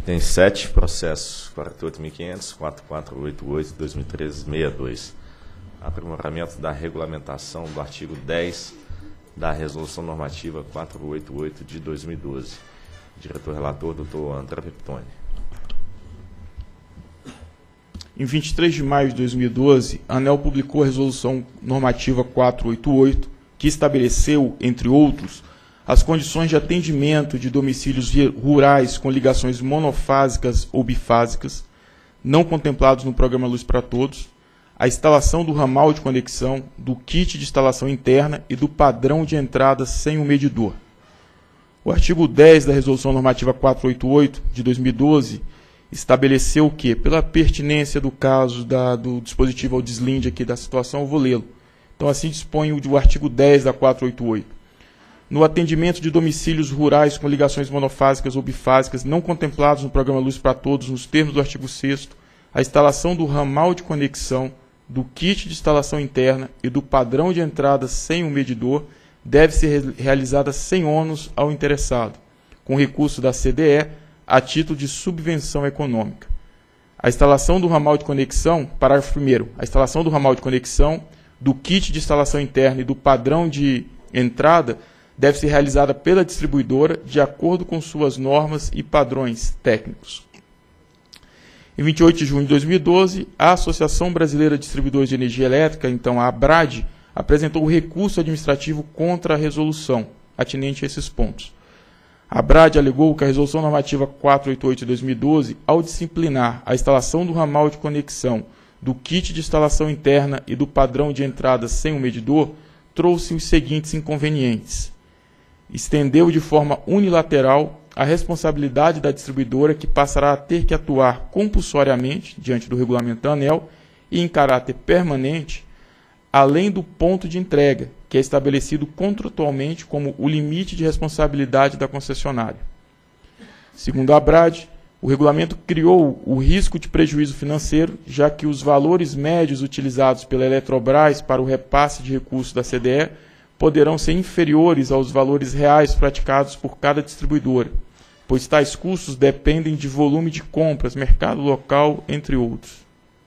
Tem 7 processos, 48.500, 4488, 2013, 62. Aprimoramento da regulamentação do artigo 10 da Resolução Normativa 488 de 2012. Diretor-relator, doutor André Peptoni. Em 23 de maio de 2012, a ANEEL publicou a Resolução Normativa 488, que estabeleceu, entre outros, as condições de atendimento de domicílios rurais com ligações monofásicas ou bifásicas, não contemplados no Programa Luz para Todos, a instalação do ramal de conexão, do kit de instalação interna e do padrão de entrada sem o medidor. O artigo 10 da Resolução Normativa 488, de 2012, estabeleceu que, pela pertinência do caso do dispositivo ao deslinde aqui da situação, eu vou lê-lo. Então, assim dispõe o artigo 10 da 488. No atendimento de domicílios rurais com ligações monofásicas ou bifásicas não contemplados no Programa Luz para Todos, nos termos do artigo 6º, a instalação do ramal de conexão, do kit de instalação interna e do padrão de entrada sem o medidor deve ser realizada sem ônus ao interessado, com recurso da CDE a título de subvenção econômica. A instalação do ramal de conexão, parágrafo 1º, a instalação do ramal de conexão, do kit de instalação interna e do padrão de entrada deve ser realizada pela distribuidora de acordo com suas normas e padrões técnicos. Em 28 de junho de 2012, a Associação Brasileira de Distribuidores de Energia Elétrica, então a ABRAD, apresentou o recurso administrativo contra a resolução, atinente a esses pontos. A ABRAD alegou que a Resolução Normativa 488 de 2012, ao disciplinar a instalação do ramal de conexão, do kit de instalação interna e do padrão de entrada sem o medidor, trouxe os seguintes inconvenientes. Estendeu de forma unilateral a responsabilidade da distribuidora, que passará a ter que atuar compulsoriamente diante do regulamento da ANEEL e em caráter permanente, além do ponto de entrega, que é estabelecido contratualmente como o limite de responsabilidade da concessionária. Segundo a ABRAD, o regulamento criou o risco de prejuízo financeiro, já que os valores médios utilizados pela Eletrobras para o repasse de recursos da CDE poderão ser inferiores aos valores reais praticados por cada distribuidora, pois tais custos dependem de volume de compras, mercado local, entre outros.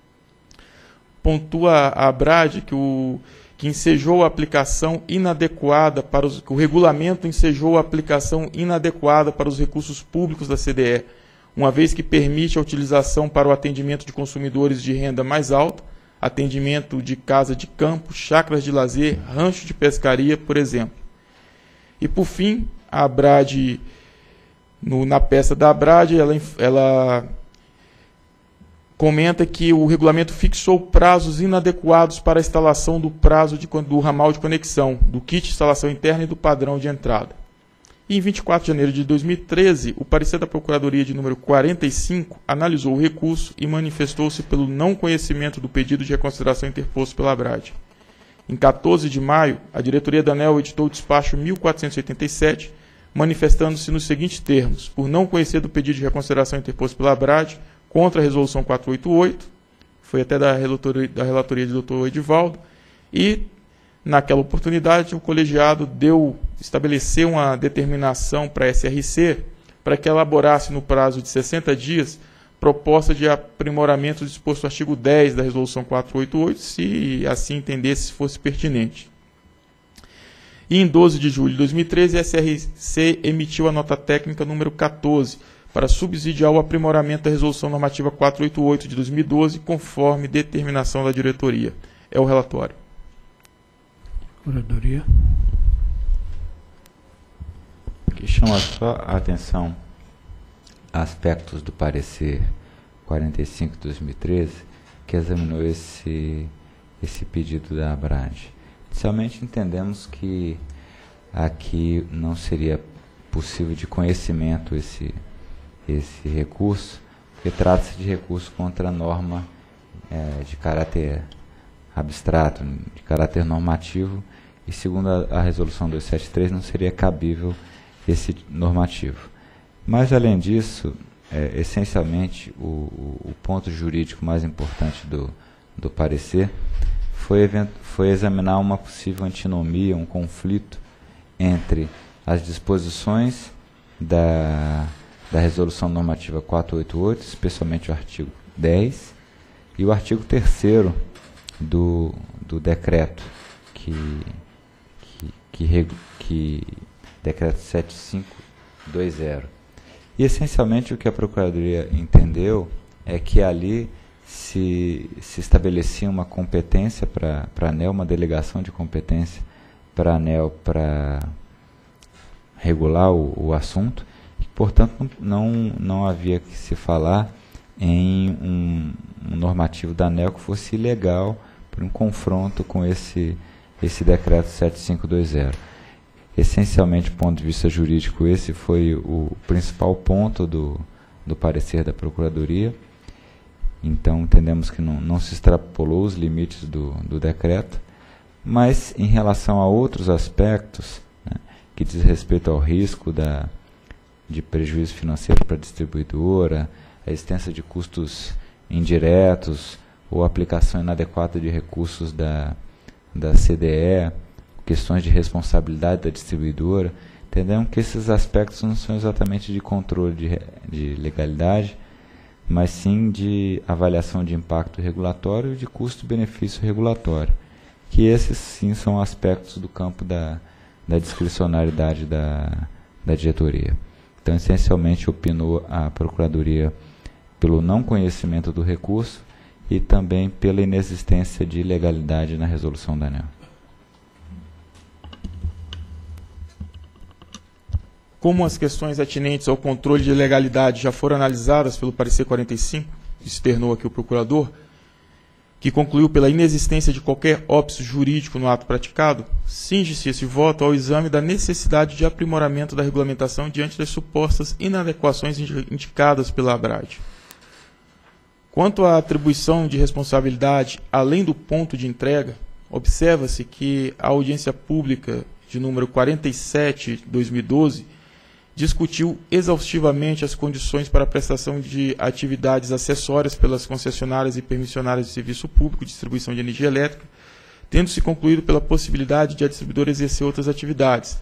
Pontua a ABRAD que ensejou a aplicação inadequada que o regulamento ensejou a aplicação inadequada para os recursos públicos da CDE, uma vez que permite a utilização para o atendimento de consumidores de renda mais alta, atendimento de casa de campo, chácaras de lazer, rancho de pescaria, por exemplo. E, por fim, a ABRAD, na peça da ABRAD, ela comenta que o regulamento fixou prazos inadequados para a instalação do ramal de conexão, do kit de instalação interna e do padrão de entrada. E em 24 de janeiro de 2013, o parecer da Procuradoria de número 45 analisou o recurso e manifestou-se pelo não conhecimento do pedido de reconsideração interposto pela ABRAD. Em 14 de maio, a diretoria da ANEEL editou o despacho 1487, manifestando-se nos seguintes termos: por não conhecer do pedido de reconsideração interposto pela ABRAD contra a Resolução 488, foi até da relatoria do Dr. Edivaldo, e naquela oportunidade, o colegiado estabeleceu uma determinação para a SRC para que elaborasse no prazo de 60 dias proposta de aprimoramento disposto no artigo 10 da Resolução 488, se assim entendesse fosse pertinente. E em 12 de julho de 2013, a SRC emitiu a nota técnica número 14 para subsidiar o aprimoramento da Resolução Normativa 488 de 2012, conforme determinação da diretoria. É o relatório. Procuradoria. Que chama só a atenção aspectos do parecer 45 de 2013, que examinou esse pedido da ABRAD. Inicialmente entendemos que aqui não seria possível de conhecimento esse recurso, porque trata-se de recurso contra a norma de caráter abstrato, de caráter normativo, e segundo a resolução 273 não seria cabível esse normativo. Mas, além disso, essencialmente, o ponto jurídico mais importante do parecer foi examinar uma possível antinomia, um conflito entre as disposições da da Resolução Normativa 488, especialmente o artigo 10, e o artigo 3º do decreto, decreto 7520. E, essencialmente, o que a Procuradoria entendeu é que ali se estabelecia uma competência para a ANEEL, uma delegação de competência para a ANEEL para regular o assunto, e, portanto, não havia que se falar em um normativo da ANEEL que fosse ilegal por um confronto com esse decreto 7520. Essencialmente, do ponto de vista jurídico, esse foi o principal ponto do parecer da Procuradoria. Então, entendemos que não se extrapolou os limites do decreto, mas em relação a outros aspectos, né, que diz respeito ao risco de prejuízo financeiro para a distribuidora, a existência de custos indiretos ou aplicação inadequada de recursos da CDE, questões de responsabilidade da distribuidora, entendemos que esses aspectos não são exatamente de controle de legalidade, mas sim de avaliação de impacto regulatório e de custo-benefício regulatório, que esses sim são aspectos do campo da discricionariedade da diretoria. Então, essencialmente, opinou a Procuradoria pelo não conhecimento do recurso e também pela inexistência de ilegalidade na resolução da ANEEL. Como as questões atinentes ao controle de legalidade já foram analisadas pelo parecer 45, externou aqui o procurador, que concluiu pela inexistência de qualquer óbice jurídico no ato praticado, cinge-se esse voto ao exame da necessidade de aprimoramento da regulamentação diante das supostas inadequações indicadas pela ABRAD. Quanto à atribuição de responsabilidade além do ponto de entrega, observa-se que a audiência pública de número 47/2012 discutiu exaustivamente as condições para a prestação de atividades acessórias pelas concessionárias e permissionárias de serviço público de distribuição de energia elétrica, tendo-se concluído pela possibilidade de a distribuidora exercer outras atividades,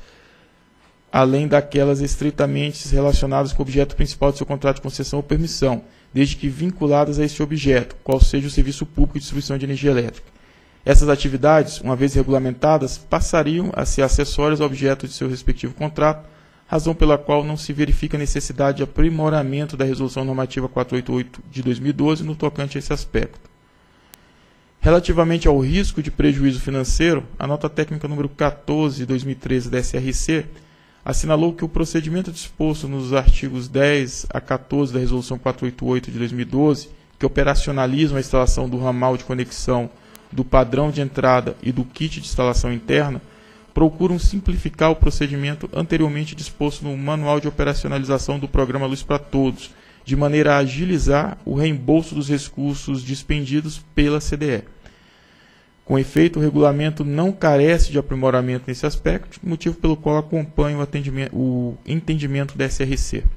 além daquelas estritamente relacionadas com o objeto principal de seu contrato de concessão ou permissão, desde que vinculadas a esse objeto, qual seja o serviço público de distribuição de energia elétrica. Essas atividades, uma vez regulamentadas, passariam a ser acessórias ao objeto de seu respectivo contrato, razão pela qual não se verifica a necessidade de aprimoramento da Resolução Normativa 488 de 2012 no tocante a esse aspecto. Relativamente ao risco de prejuízo financeiro, a nota técnica número 14 de 2013 da SRC assinalou que o procedimento disposto nos artigos 10 a 14 da Resolução 488 de 2012, que operacionalizam a instalação do ramal de conexão, do padrão de entrada e do kit de instalação interna, procuram simplificar o procedimento anteriormente disposto no Manual de Operacionalização do Programa Luz para Todos, de maneira a agilizar o reembolso dos recursos dispendidos pela CDE. Com efeito, o regulamento não carece de aprimoramento nesse aspecto, motivo pelo qual acompanho o entendimento da SRC.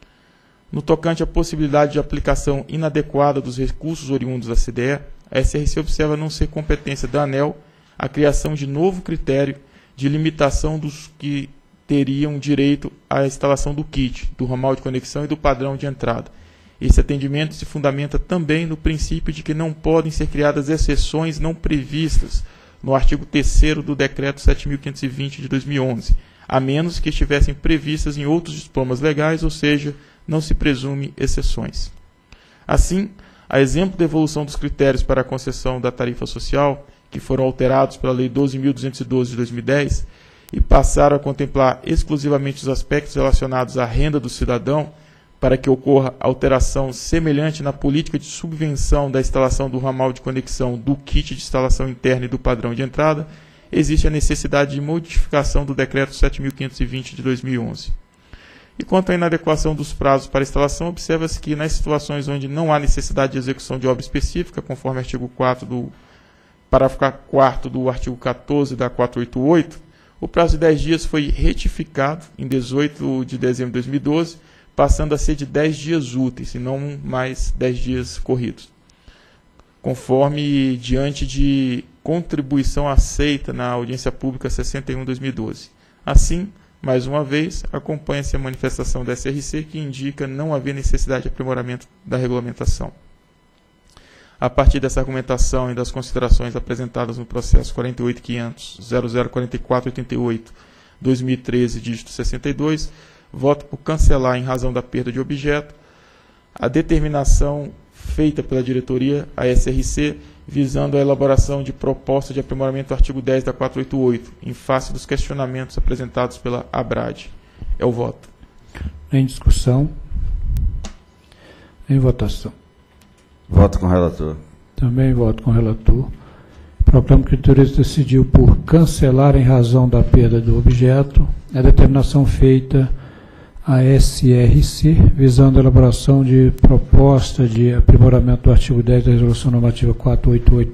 No tocante à possibilidade de aplicação inadequada dos recursos oriundos da CDE, a SRC observa não ser competência da ANEEL a criação de novo critério de limitação dos que teriam direito à instalação do kit, do ramal de conexão e do padrão de entrada. Esse atendimento se fundamenta também no princípio de que não podem ser criadas exceções não previstas no artigo 3º do Decreto 7.520 de 2011, a menos que estivessem previstas em outros diplomas legais, ou seja, não se presume exceções. Assim, a exemplo da evolução dos critérios para a concessão da tarifa social, que foram alterados pela Lei 12.212 de 2010 e passaram a contemplar exclusivamente os aspectos relacionados à renda do cidadão, para que ocorra alteração semelhante na política de subvenção da instalação do ramal de conexão, do kit de instalação interna e do padrão de entrada, existe a necessidade de modificação do Decreto 7.520 de 2011. E quanto à inadequação dos prazos para instalação, observa-se que nas situações onde não há necessidade de execução de obra específica, conforme artigo 4 do parágrafo 4º do artigo 14 da 488, o prazo de 10 dias foi retificado em 18 de dezembro de 2012, passando a ser de 10 dias úteis, e não mais 10 dias corridos, conforme diante de contribuição aceita na audiência pública 61/2012. Assim, Mais uma vez, acompanha-se a manifestação da SRC, que indica não haver necessidade de aprimoramento da regulamentação. A partir dessa argumentação e das considerações apresentadas no processo 48.500.004488/2013, dígito 62, voto por cancelar, em razão da perda de objeto, a determinação feita pela diretoria, a SRC, visando a elaboração de proposta de aprimoramento do artigo 10 da 488, em face dos questionamentos apresentados pela ABRAD. É o voto. Em discussão. Em votação. Voto com o relator. Também voto com o relator. Proclamo que a diretoria decidiu por cancelar, em razão da perda do objeto, a determinação feita à SRC, visando a elaboração de proposta de aprimoramento do artigo 10 da Resolução Normativa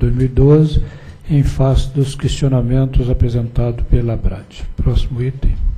488/2012, em face dos questionamentos apresentados pela ABRAD. Próximo item.